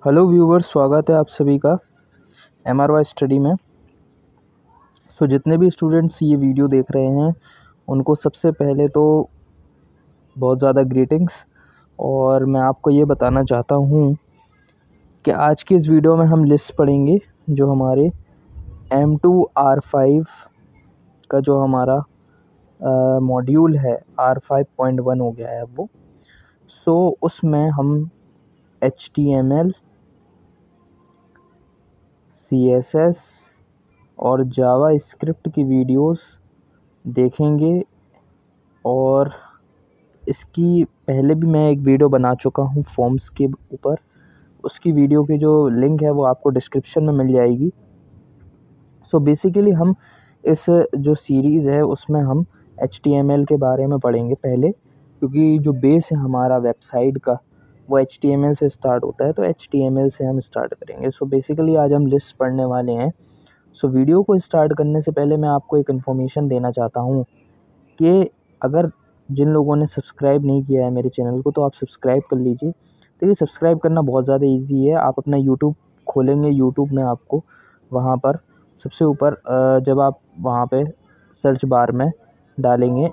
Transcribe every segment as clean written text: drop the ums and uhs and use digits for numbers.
Hello viewers, स्वागत है आप सभी का MRY स्टडी में। जितने भी स्टूडेंट्स ये वीडियो देख रहे हैं उनको सबसे पहले तो बहुत ज़्यादा ग्रीटिंग्स। और मैं आपको ये बताना चाहता हूँ कि आज की इस वीडियो में हम लिस्ट पढ़ेंगे जो हमारे M2R5 का जो हमारा मॉड्यूल है R5.1 हो गया है अब वो। उसमें हम HTML, CSS और जावा स्क्रिप्ट की वीडियोस देखेंगे। और इसकी पहले भी मैं एक वीडियो बना चुका हूँ फॉर्म्स के ऊपर, उसकी वीडियो की जो लिंक है वो आपको डिस्क्रिप्शन में मिल जाएगी। बेसिकली हम इस जो सीरीज़ है उसमें हम HTML के बारे में पढ़ेंगे पहले, क्योंकि जो बेस है हमारा वेबसाइट का वो HTML से स्टार्ट होता है, तो HTML से हम स्टार्ट करेंगे। बेसिकली आज हम लिस्ट पढ़ने वाले हैं। वीडियो को स्टार्ट करने से पहले मैं आपको एक इन्फॉर्मेशन देना चाहता हूँ कि अगर जिन लोगों ने सब्सक्राइब नहीं किया है मेरे चैनल को तो आप सब्सक्राइब कर लीजिए। तो ये सब्सक्राइब करना बहुत ज़्यादा इजी है। आप अपना यूट्यूब खोलेंगे, यूट्यूब में आपको वहाँ पर सबसे ऊपर जब आप वहाँ पे सर्च बार में डालेंगे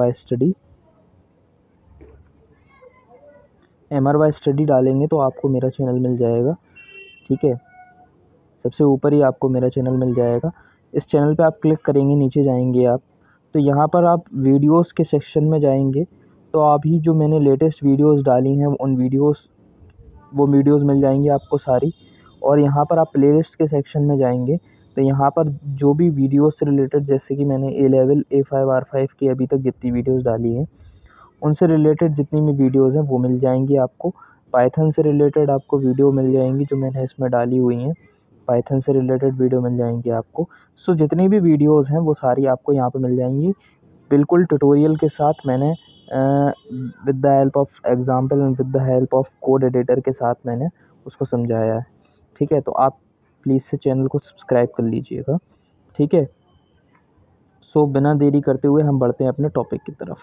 MRY स्टडी डालेंगे तो आपको मेरा चैनल मिल जाएगा। ठीक है, सबसे ऊपर ही आपको मेरा चैनल मिल जाएगा। इस चैनल पे आप क्लिक करेंगे, नीचे जाएंगे आप, तो यहाँ पर आप वीडियोस के सेक्शन में जाएंगे तो अभी जो मैंने लेटेस्ट वीडियोस डाली हैं वो वीडियोस मिल जाएंगी आपको सारी। और यहाँ पर आप प्लेलिस्ट के सेक्शन में जाएंगे तो यहाँ पर जो भी वीडियोस से रिलेटेड, जैसे कि मैंने A-लेवल A5 R5 की अभी तक जितनी वीडियोस डाली हैं उनसे रिलेटेड जितनी भी वीडियोस हैं वो मिल जाएंगी आपको। पाइथन से रिलेटेड आपको वीडियो मिल जाएंगी जो मैंने इसमें डाली हुई हैं, पाइथन से रिलेटेड वीडियो मिल जाएंगी आपको। जितनी भी वीडियोस हैं वो सारी आपको यहाँ पे मिल जाएंगी, बिल्कुल ट्यूटोरियल के साथ। मैंने with the help of example and with the help of code editor के साथ मैंने उसको समझाया है। ठीक है, तो आप प्लीज़ से चैनल को सब्सक्राइब कर लीजिएगा। ठीक है, बिना देरी करते हुए हम बढ़ते हैं अपने टॉपिक की तरफ।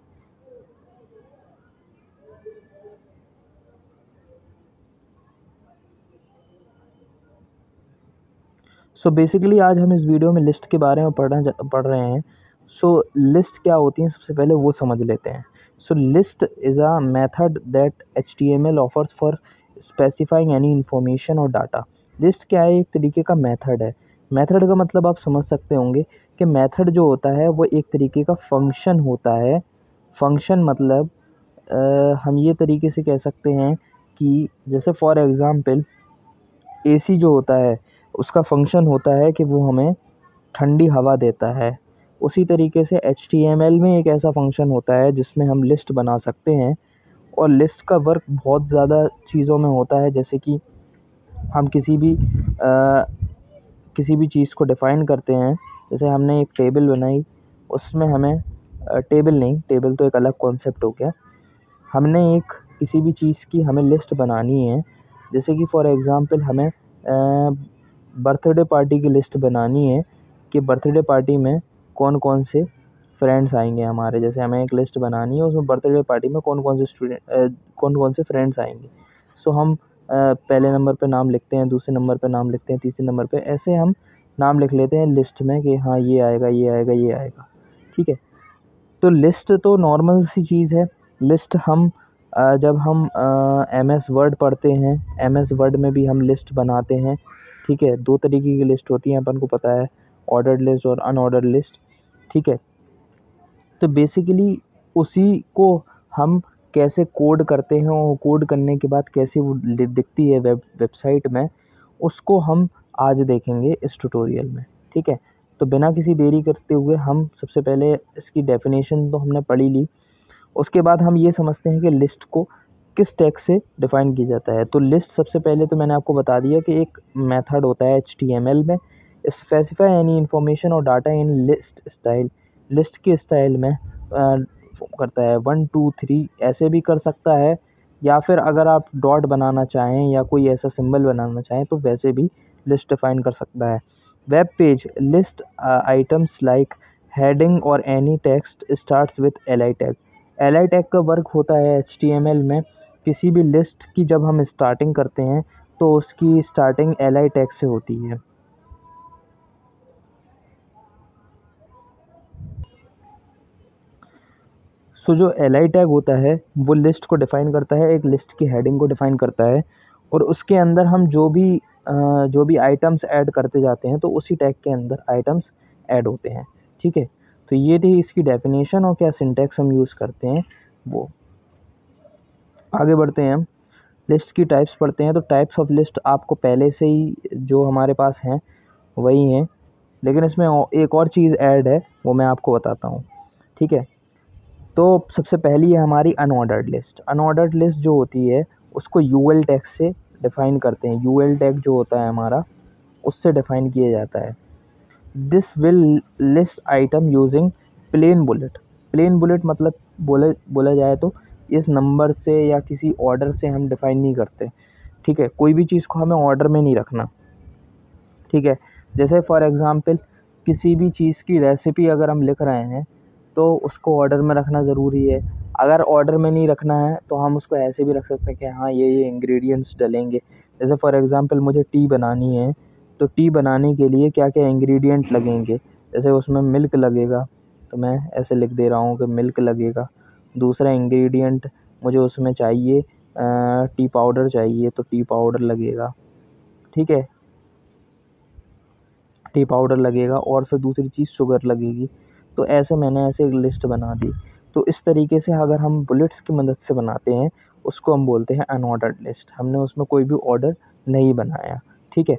बेसिकली आज हम इस वीडियो में लिस्ट के बारे में पढ़ रहे हैं। लिस्ट क्या होती है सबसे पहले वो समझ लेते हैं। List is a method that HTML offers for specifying any information और डाटा। लिस्ट क्या है? एक तरीके का मेथड है। मेथड का मतलब आप समझ सकते होंगे कि मेथड जो होता है वो एक तरीके का फंक्शन होता है। फंक्शन मतलब हम ये तरीके से कह सकते हैं कि जैसे फॉर एग्ज़ाम्पल AC जो होता है उसका फंक्शन होता है कि वो हमें ठंडी हवा देता है। उसी तरीके से HTML में एक ऐसा फंक्शन होता है जिसमें हम लिस्ट बना सकते हैं। और लिस्ट का वर्क बहुत ज़्यादा चीज़ों में होता है, जैसे कि हम किसी भी चीज़ को डिफ़ाइन करते हैं। जैसे हमने एक टेबल बनाई, उसमें हमें टेबल तो एक अलग कॉन्सेप्ट हो गया। हमने एक किसी भी चीज़ की हमें लिस्ट बनानी है, जैसे कि फॉर एग्ज़ाम्पल हमें बर्थडे पार्टी की लिस्ट बनानी है कि बर्थडे पार्टी में कौन कौन से फ्रेंड्स आएंगे हमारे। जैसे हमें एक लिस्ट बनानी है, उसमें बर्थडे पार्टी में कौन कौन से फ्रेंड्स आएंगे। हम पहले नंबर पे नाम लिखते हैं, दूसरे नंबर पे नाम लिखते हैं, तीसरे नंबर पे, ऐसे हम नाम लिख लेते हैं लिस्ट में कि हाँ ये आएगा, ये आएगा, ये आएगा। ठीक है, तो लिस्ट तो नॉर्मल सी चीज़ है। लिस्ट हम जब हम MS वर्ड पढ़ते हैं, MS वर्ड में भी हम लिस्ट बनाते हैं। ठीक है, 2 तरीके की लिस्ट होती हैं, अपन को पता है, ऑर्डर्ड लिस्ट और अनऑर्डर्ड लिस्ट। ठीक है, तो बेसिकली उसी को हम कैसे कोड करते हैं और कोड करने के बाद कैसे वो दिखती है वेबसाइट में, उसको हम आज देखेंगे इस ट्यूटोरियल में। ठीक है, तो बिना किसी देरी करते हुए हम सबसे पहले इसकी डेफिनेशन तो हमने पढ़ी ली, उसके बाद हम ये समझते हैं कि लिस्ट को किस टैग से डिफ़ाइन किया जाता है। तो लिस्ट सबसे पहले तो मैंने आपको बता दिया कि एक मेथड होता है HTML में, स्पेसिफाई एनी इन्फॉर्मेशन और data in list style. List के स्टाइल में करता है 1 2 3 ऐसे भी कर सकता है, या फिर अगर आप डॉट बनाना चाहें या कोई ऐसा सिंबल बनाना चाहें तो वैसे भी लिस्ट डिफ़ाइन कर सकता है। Web page list items like heading और any text starts with li tag. li tag का वर्क होता है HTML में, किसी भी लिस्ट की जब हम स्टार्टिंग करते हैं तो उसकी स्टार्टिंग li टैग से होती है। सो जो li टैग होता है वो लिस्ट को डिफ़ाइन करता है, एक लिस्ट की हेडिंग को डिफ़ाइन करता है, और उसके अंदर हम जो भी आइटम्स ऐड करते जाते हैं तो उसी टैग के अंदर आइटम्स ऐड होते हैं। ठीक है, तो ये थी इसकी डेफिनेशन और क्या सिंटैक्स हम यूज़ करते हैं वो। आगे बढ़ते हैं, हम लिस्ट की टाइप्स पढ़ते हैं। तो टाइप्स ऑफ लिस्ट आपको पहले से ही जो हमारे पास हैं वही हैं, लेकिन इसमें एक और चीज़ ऐड है, वो मैं आपको बताता हूँ। ठीक है, तो सबसे पहली है हमारी अनऑर्डर्ड लिस्ट। अनऑर्डर्ड लिस्ट जो होती है उसको यूएल टैग से डिफ़ाइन करते हैं। यूएल टैग जो होता है हमारा, उससे डिफ़ाइन किया जाता है। This will list item using plain bullet. Plain bullet मतलब बोला जाए तो इस नंबर से या किसी ऑर्डर से हम डिफ़ाइन नहीं करते। ठीक है, कोई भी चीज़ को हमें ऑर्डर में नहीं रखना। ठीक है, जैसे फॉर एग्ज़ाम्पल किसी भी चीज़ की रेसिपी अगर हम लिख रहे हैं तो उसको ऑर्डर में रखना ज़रूरी है। अगर ऑर्डर में नहीं रखना है तो हम उसको ऐसे भी रख सकते हैं कि हाँ ये इंग्रेडिएंट्स डलेंगे। जैसे फॉर एग्ज़ाम्पल मुझे टी बनानी है, तो टी बनाने के लिए क्या क्या इंग्रेडिएंट लगेंगे, जैसे उसमें मिल्क लगेगा, तो मैं ऐसे लिख दे रहा हूँ कि मिल्क लगेगा। दूसरा इंग्रेडिएंट मुझे उसमें चाहिए टी पाउडर चाहिए, तो टी पाउडर लगेगा। ठीक है, टी पाउडर लगेगा, और फिर दूसरी चीज़ शुगर लगेगी। तो ऐसे मैंने ऐसे एक लिस्ट बना दी। तो इस तरीके से अगर हम बुलेट्स की मदद से बनाते हैं उसको हम बोलते हैं अनऑर्डर्ड लिस्ट। हमने उसमें कोई भी ऑर्डर नहीं बनाया। ठीक है,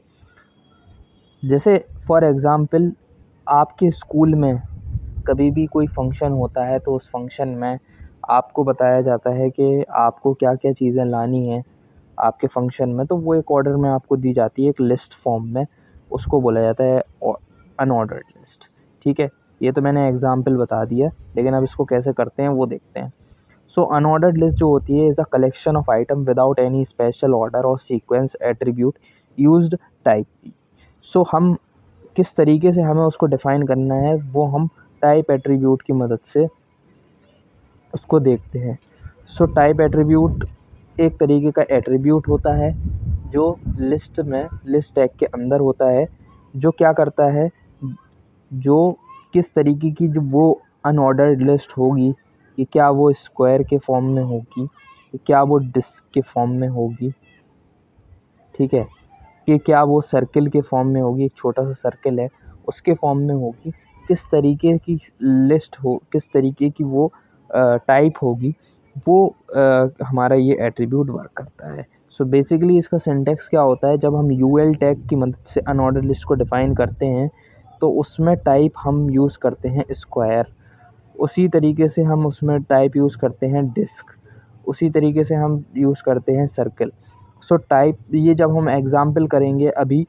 जैसे फॉर एग्ज़ाम्पल आपके स्कूल में कभी भी कोई फंक्शन होता है तो उस फंक्शन में आपको बताया जाता है कि आपको क्या क्या चीज़ें लानी हैं आपके फंक्शन में, तो वो एक ऑर्डर में आपको दी जाती है एक लिस्ट फॉर्म में, उसको बोला जाता है अनऑर्डर्ड लिस्ट। ठीक है, ये तो मैंने एग्जांपल बता दिया, लेकिन अब इसको कैसे करते हैं वो देखते हैं। सो अनऑर्डर्ड लिस्ट जो होती है is a collection of item without any special order और sequence attribute used type. So हम किस तरीके से हमें उसको डिफ़ाइन करना है वो हम टाइप एट्रीब्यूट की मदद से उसको देखते हैं। सो टाइप एट्रीब्यूट एक तरीके का एट्रीब्यूट होता है जो लिस्ट में लिस्ट टैग के अंदर होता है, जो क्या करता है, जो किस तरीके की जो वो अनऑर्डर्ड लिस्ट होगी, कि क्या वो स्क्वायर के फॉर्म में होगी, कि क्या वो डिस्क के फॉर्म में होगी। ठीक है, कि क्या वो सर्किल के फॉर्म में होगी, एक छोटा सा सर्किल है उसके फॉर्म में होगी, किस तरीके की लिस्ट हो, किस तरीके की वो टाइप होगी, वो हमारा ये एट्रीब्यूट वर्क करता है। सो बेसिकली इसका सिंटैक्स क्या होता है, जब हम यूएल टैग की मदद से अनऑर्डर्ड लिस्ट को डिफ़ाइन करते हैं तो उसमें टाइप हम यूज़ करते हैं स्क्वायर, उसी तरीके से हम उसमें टाइप यूज़ करते हैं डिस्क, उसी तरीके से हम यूज़ करते हैं सर्कल। सो टाइप ये जब हम एग्ज़ाम्पल करेंगे अभी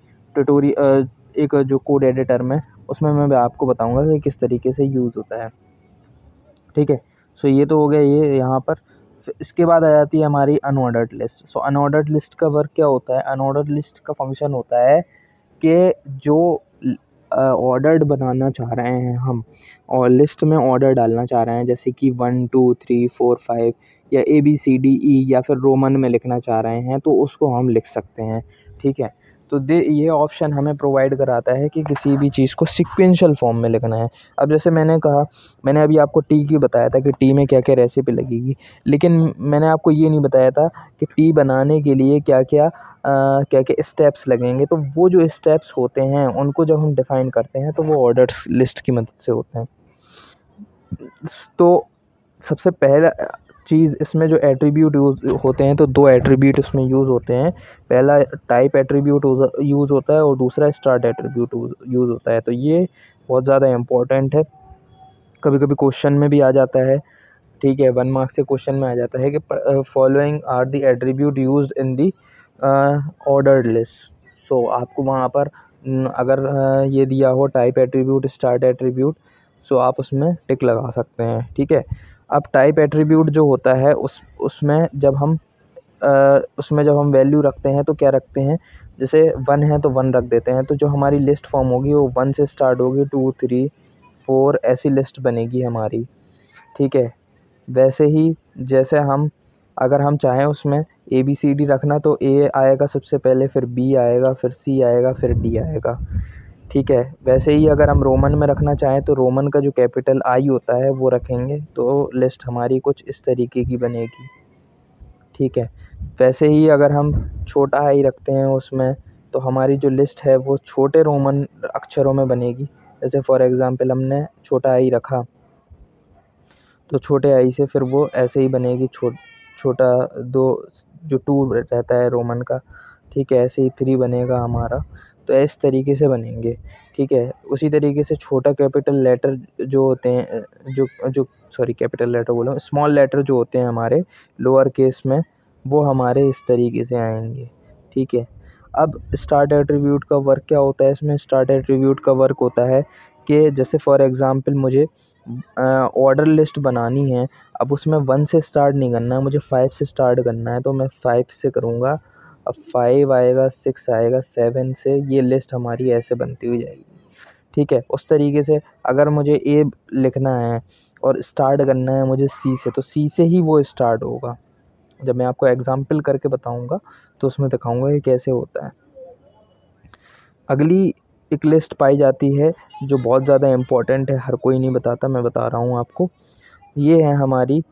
एक जो कोड एडिटर में, उसमें मैं आपको बताऊंगा कि किस तरीके से यूज़ होता है। ठीक है, सो ये तो हो गया ये यहाँ पर। फिर इसके बाद आ जाती है हमारी unordered list. So unordered list का वर्क क्या होता है, अनऑर्डर्ड लिस्ट का फंक्शन होता है कि जो ऑर्डर्ड बनाना चाह रहे हैं हम और लिस्ट में ऑर्डर डालना चाह रहे हैं, जैसे कि 1 2 3 4 5 या ABCDE या फिर रोमन में लिखना चाह रहे हैं, तो उसको हम लिख सकते हैं। ठीक है, तो ये ऑप्शन हमें प्रोवाइड कराता है कि किसी भी चीज़ को सीक्वेंशियल फॉर्म में लिखना है। अब जैसे मैंने कहा, मैंने अभी आपको टी की बताया था कि टी में क्या क्या रेसिपी लगेगी, लेकिन मैंने आपको ये नहीं बताया था कि टी बनाने के लिए क्या क्या स्टेप्स लगेंगे। तो वो जो स्टेप्स होते हैं उनको जब हम डिफ़ाइन करते हैं तो वो ऑर्डर लिस्ट की मदद से होते हैं। तो सबसे पहला चीज़ इसमें जो एट्रीब्यूट यूज़ होते हैं, तो दो एट्रीब्यूट इसमें यूज़ होते हैं। पहला टाइप एट्रीब्यूट यूज़ होता है और दूसरा स्टार्ट एट्रीब्यूट यूज़ होता है। तो ये बहुत ज़्यादा इम्पोर्टेंट है, कभी कभी क्वेश्चन में भी आ जाता है। ठीक है, 1 मार्क्स के क्वेश्चन में आ जाता है कि following are the attribute used in the ordered list. So आपको वहाँ पर अगर ये दिया हो type attribute, start attribute, so आप उसमें टिक लगा सकते हैं। ठीक है, अब टाइप एट्रीब्यूट जो होता है उसमें जब हम वैल्यू रखते हैं तो क्या रखते हैं, जैसे 1 है तो 1 रख देते हैं। तो जो हमारी लिस्ट फॉर्म होगी वो 1 से स्टार्ट होगी, 2 3 4 ऐसी लिस्ट बनेगी हमारी। ठीक है, वैसे ही जैसे अगर हम चाहें उसमें ABCD रखना तो A आएगा सबसे पहले, फिर B आएगा, फिर C आएगा, फिर D आएगा। ठीक है, वैसे ही अगर हम रोमन में रखना चाहें तो रोमन का जो कैपिटल I होता है वो रखेंगे, तो लिस्ट हमारी कुछ इस तरीके की बनेगी। ठीक है, वैसे ही अगर हम छोटा I रखते हैं उसमें, तो हमारी जो लिस्ट है वो छोटे रोमन अक्षरों में बनेगी। जैसे फॉर एग्ज़ाम्पल हमने छोटा I रखा, तो छोटे I से फिर वो ऐसे ही बनेगी, छोटा 2 जो 2 रहता है रोमन का, ठीक है, ऐसे ही 3 बनेगा हमारा। तो इस तरीके से बनेंगे। ठीक है, उसी तरीके से छोटा कैपिटल लेटर जो होते हैं, जो जो सॉरी कैपिटल लेटर बोल रहा हूँ, स्मॉल लेटर जो होते हैं हमारे लोअर केस में, वो हमारे इस तरीके से आएंगे। ठीक है, अब स्टार्ट एट्रीब्यूट का वर्क क्या होता है इसमें? स्टार्ट एट्रीब्यूट का वर्क होता है कि जैसे फॉर एग्ज़ाम्पल मुझे ऑर्डर लिस्ट बनानी है, अब उसमें 1 से स्टार्ट नहीं करना है, मुझे 5 से स्टार्ट करना है, तो मैं 5 से करूँगा। अब 5 आएगा, 6 आएगा, 7 से ये लिस्ट हमारी ऐसे बनती हुई जाएगी। ठीक है, उस तरीके से अगर मुझे ए लिखना है और स्टार्ट करना है मुझे सी से, तो सी से ही वो स्टार्ट होगा। जब मैं आपको एग्जांपल करके बताऊंगा तो उसमें दिखाऊंगा ये कैसे होता है। अगली एक लिस्ट पाई जाती है जो बहुत ज़्यादा इम्पोर्टेंट है, हर कोई नहीं बताता, मैं बता रहा हूँ आपको। ये है हमारी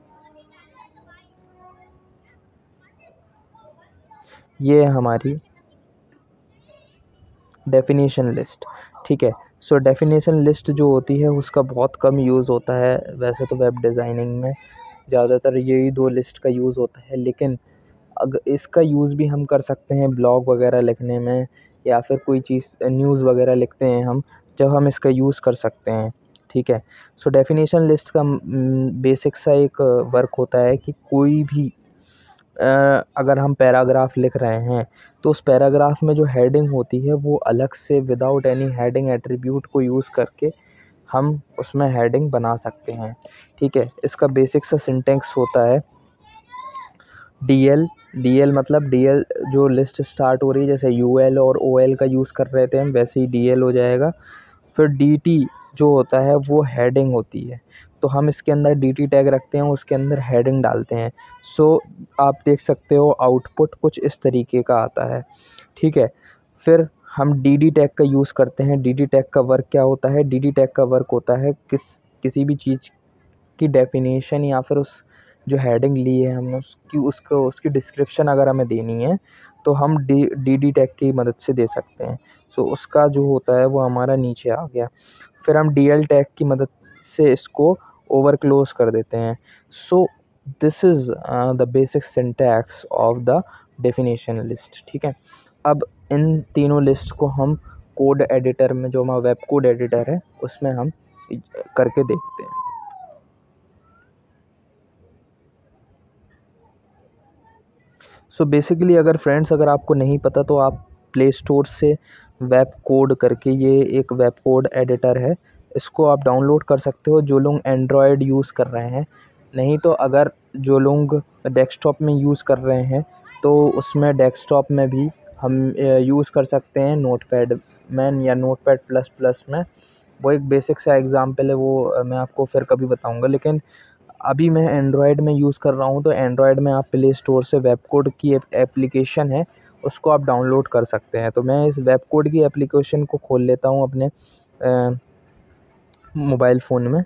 डेफिनेशन लिस्ट। ठीक है, सो डेफिनेशन लिस्ट जो होती है उसका बहुत कम यूज़ होता है। वैसे तो वेब डिज़ाइनिंग में ज़्यादातर यही 2 लिस्ट का यूज़ होता है, लेकिन अगर इसका यूज़ भी हम कर सकते हैं ब्लॉग वगैरह लिखने में, या फिर कोई चीज़ न्यूज़ वगैरह लिखते हैं हम, जब हम इसका यूज़ कर सकते हैं। ठीक है, सो डेफिनेशन लिस्ट का बेसिक सा एक वर्क होता है कि कोई भी अगर हम पैराग्राफ लिख रहे हैं तो उस पैराग्राफ में जो हेडिंग होती है वो अलग से विदाउट एनी हेडिंग एट्रीब्यूट को यूज़ करके हम उसमें हेडिंग बना सकते हैं। ठीक है, इसका बेसिक सा सिंटेक्स होता है DL मतलब DL जो लिस्ट स्टार्ट हो रही है, जैसे UL और OL का यूज़ कर रहे थे हम, वैसे ही DL हो जाएगा। फिर DT जो होता है वो हेडिंग होती है, तो हम इसके अंदर DT टैग रखते हैं, उसके अंदर हेडिंग डालते हैं। सो आप देख सकते हो आउटपुट कुछ इस तरीके का आता है। ठीक है, फिर हम DD टैग का यूज़ करते हैं। DD टैग का वर्क क्या होता है? DD टैग का वर्क होता है किसी भी चीज़ की डेफिनेशन या फिर उस जो हेडिंग ली है हमने उसकी डिस्क्रिप्शन अगर हमें देनी है तो हम DD टैग की मदद से दे सकते हैं। सो उसका जो होता है वो हमारा नीचे आ गया। फिर हम DL टैग की मदद से इसको ओवर क्लोज कर देते हैं। So this is the basic syntax of the definition list. ठीक है, अब इन तीनों लिस्ट को हम कोड एडिटर में, जो हमारा वेब कोड एडिटर है, उसमें हम करके देखते हैं। सो बेसिकली अगर फ्रेंड्स अगर आपको नहीं पता तो आप प्ले स्टोर से वेब कोड करके, ये एक वेब कोड एडिटर है, इसको आप डाउनलोड कर सकते हो जो लोग एंड्रॉयड यूज़ कर रहे हैं। नहीं तो अगर जो लोग डेस्कटॉप में यूज़ कर रहे हैं तो उसमें डेस्कटॉप में भी हम यूज़ कर सकते हैं नोटपैड में या नोटपैड प्लस प्लस में। वो एक बेसिक सा एग्ज़ाम्पल है, वो मैं आपको फिर कभी बताऊंगा। लेकिन अभी मैं एंड्रॉयड में यूज़ कर रहा हूँ, तो एंड्रॉयड में आप प्ले स्टोर से वेब कोड की एप्लीकेशन है, उसको आप डाउनलोड कर सकते हैं। तो मैं इस वेब कोड की एप्लीकेशन को खोल लेता हूँ अपने मोबाइल फ़ोन में।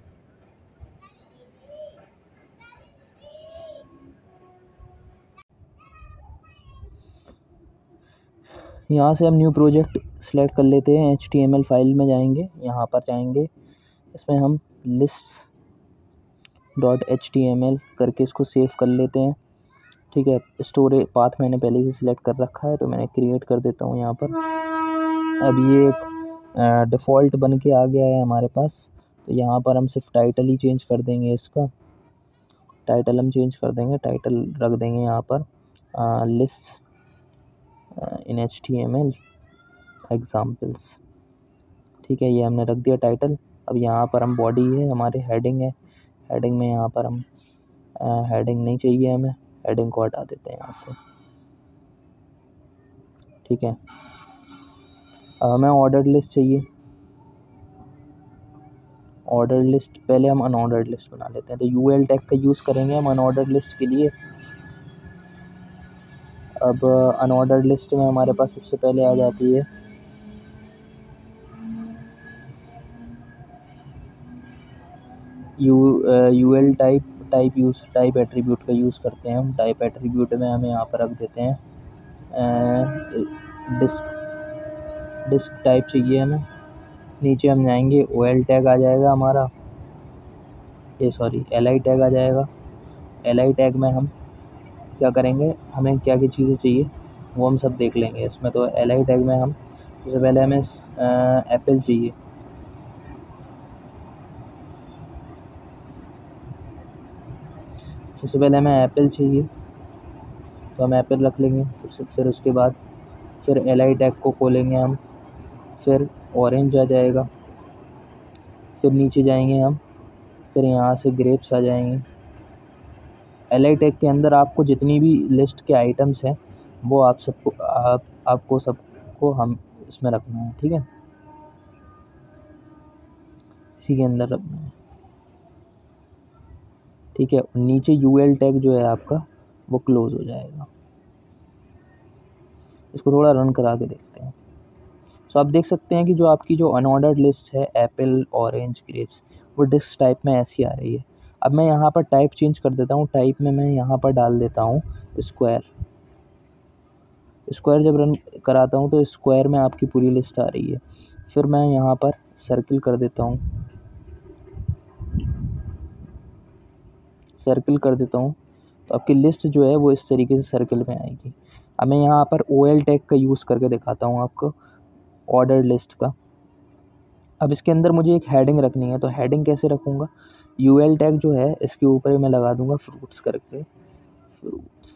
यहाँ से हम न्यू प्रोजेक्ट सेलेक्ट कर लेते हैं, HTML फाइल में जाएंगे, यहाँ पर जाएंगे, इसमें हम lists.html करके इसको सेव कर लेते हैं। ठीक है, स्टोरेज पाथ मैंने पहले से सिलेक्ट कर रखा है, तो मैंने क्रिएट कर देता हूँ यहाँ पर। अब ये एक डिफ़ॉल्ट बन के आ गया है हमारे पास, तो यहाँ पर हम सिर्फ टाइटल ही चेंज कर देंगे। इसका टाइटल हम चेंज कर देंगे, टाइटल रख देंगे यहाँ पर लिस्ट इन HTML एग्जाम्पल्स। ठीक है, ये हमने रख दिया टाइटल। अब यहाँ पर हम बॉडी है, हमारे हेडिंग है, हेडिंग में यहाँ पर हम हेडिंग नहीं चाहिए हमें, हेडिंग को हटा देते हैं यहाँ से। ठीक है, अब हमें ऑर्डर लिस्ट चाहिए। ऑर्डर लिस्ट पहले हम अनऑर्डर्ड लिस्ट बना लेते हैं, तो UL टैग का यूज़ करेंगे हम अनऑर्डर्ड लिस्ट के लिए। अब अनऑर्डर्ड लिस्ट में हमारे पास सबसे पहले आ जाती है यूएल टाइप एट्रीब्यूट का यूज़ करते हैं हम। टाइप एट्रीब्यूट में हमें यहाँ पर रख देते हैं डिस्क टाइप चाहिए हमें। नीचे हम जाएंगे, OL टैग आ जाएगा हमारा, LI टैग आ जाएगा। LI टैग में हम क्या करेंगे, हमें क्या क्या चीज़ें चाहिए वो हम सब देख लेंगे इसमें। तो LI टैग में हम सबसे पहले हमें एप्पल चाहिए। सबसे पहले हमें एप्पल चाहिए तो हम एप्पल रख लेंगे सबसे। फिर उसके बाद फिर LI टैग को खोलेंगे हम, फिर ऑरेंज आ जाएगा। फिर नीचे जाएंगे हम, फिर यहाँ से ग्रेप्स आ जाएंगे। LI टैग के अंदर आपको जितनी भी लिस्ट के आइटम्स हैं वो आपको सबको हम इसमें रखना है, ठीक है, इसी के अंदर रखना है, ठीक है। नीचे UL टैग जो है आपका वो क्लोज हो जाएगा। इसको थोड़ा रन करा के देखते हैं। सो आप देख सकते हैं कि जो आपकी जो अनऑर्डर्ड लिस्ट है एप्पल, ऑरेंज, ग्रेप्स, वो डिस्क टाइप में ऐसी आ रही है। अब मैं यहाँ पर टाइप चेंज कर देता हूँ। टाइप में मैं यहाँ पर डाल देता हूँ स्क्वायर। जब रन कराता हूँ तो स्क्वायर में आपकी पूरी लिस्ट आ रही है। फिर मैं यहाँ पर सर्किल कर देता हूँ, तो आपकी लिस्ट जो है वो इस तरीके से सर्किल में आएगी। अब मैं यहाँ पर OL टैग का यूज़ करके दिखाता हूँ आपको ऑर्डर लिस्ट का। अब इसके अंदर मुझे एक हेडिंग रखनी है, तो हेडिंग कैसे रखूँगा, UL टैग जो है इसके ऊपर मैं लगा दूँगा फ्रूट्स करके, फ्रूट्स।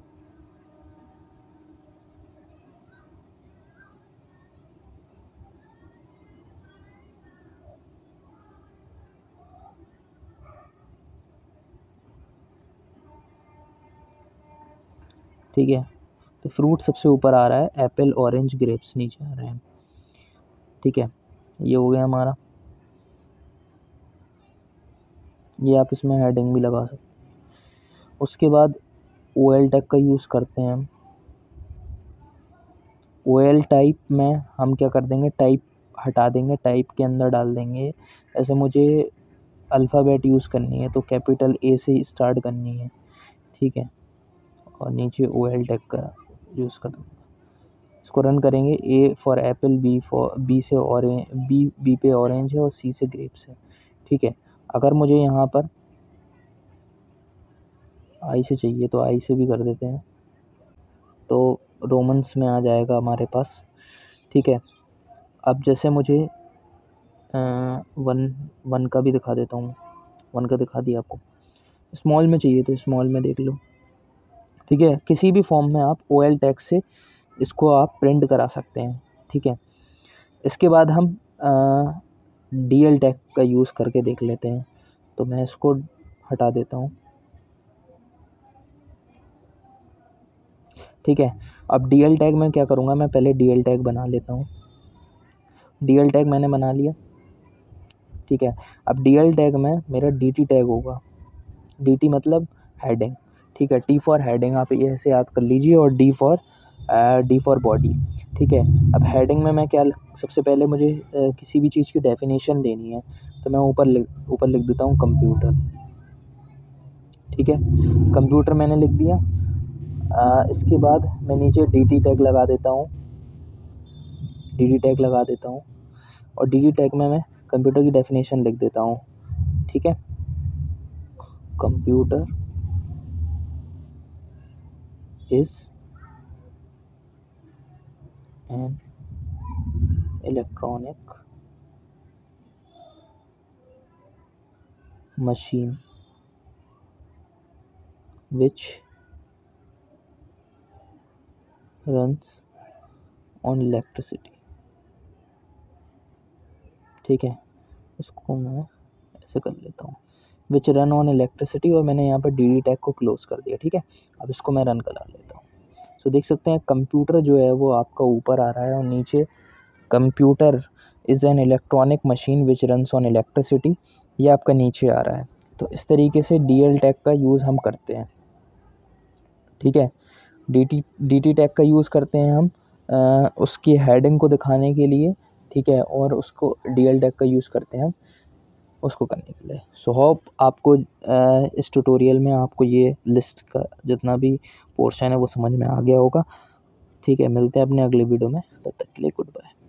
ठीक है, तो फ्रूट सबसे ऊपर आ रहा है, एप्पल, ऑरेंज, ग्रेप्स नीचे आ रहे हैं, ठीक है। ये हो गया हमारा। ये आप इसमें हेडिंग भी लगा सकते हैं। उसके बाद OL टैग का यूज़ करते हैं हम। OL टाइप में हम क्या कर देंगे, टाइप हटा देंगे, टाइप के अंदर डाल देंगे, ऐसे मुझे अल्फ़ाबेट यूज़ करनी है तो कैपिटल A से स्टार्ट करनी है, ठीक है। और नीचे OL टैग का यूज़ कर दूँगा। इसको रन करेंगे। A फॉर एप्पल, B पे ऑरेंज है और C से ग्रेप्स है, ठीक है। अगर मुझे यहाँ पर I से चाहिए तो I से भी कर देते हैं, तो रोमन्स में आ जाएगा हमारे पास, ठीक है। अब जैसे मुझे वन का भी दिखा देता हूँ, 1 का दिखा दिया आपको। स्मॉल में चाहिए तो स्मॉल में देख लो, ठीक है। किसी भी फॉर्म में आप OL टैग से इसको आप प्रिंट करा सकते हैं, ठीक है। इसके बाद हम DL टैग का यूज़ करके देख लेते हैं, तो मैं इसको हटा देता हूँ, ठीक है। अब DL टैग में क्या करूँगा, मैं पहले DL टैग बना लेता हूँ। DL टैग मैंने बना लिया, ठीक है। अब DL टैग में मेरा DT टैग होगा। DT मतलब हेडिंग, ठीक है। T फॉर हेडिंग आप ये ऐसे याद कर लीजिए, और D फॉर बॉडी, ठीक है। अब हेडिंग में मैं क्या, सबसे पहले मुझे किसी भी चीज़ की डेफिनेशन देनी है, तो मैं ऊपर लिख देता हूँ कंप्यूटर, ठीक है। कंप्यूटर मैंने लिख दिया। इसके बाद मैं नीचे DT टैग लगा देता हूँ, और DT टैग में मैं कंप्यूटर की डेफिनेशन लिख देता हूँ, ठीक है। Computer is an electronic machine which runs on electricity, ठीक है। इसको मैं ऐसे कर लेता हूँ, विच रन ऑन इलेक्ट्रिसिटी, और मैंने यहाँ पर DD टैग को क्लोज कर दिया, ठीक है। अब इसको मैं रन करा लेता हूँ। सो देख सकते हैं कंप्यूटर जो है वो आपका ऊपर आ रहा है, और नीचे computer is an electronic machine which runs on electricity, ये आपका नीचे आ रहा है। तो इस तरीके से DL टैग का यूज़ हम करते हैं, ठीक है। DT टैग का यूज़ करते हैं हम उसकी हेडिंग को दिखाने के लिए, ठीक है, और उसको DL टैग का यूज़ करते हैं हम उसको करने के लिए। सो होप आपको इस ट्यूटोरियल में आपको ये लिस्ट का जितना भी पोर्शन है वो समझ में आ गया होगा। ठीक है, मिलते हैं अपने अगले वीडियो में, तब तक के लिए गुड बाय।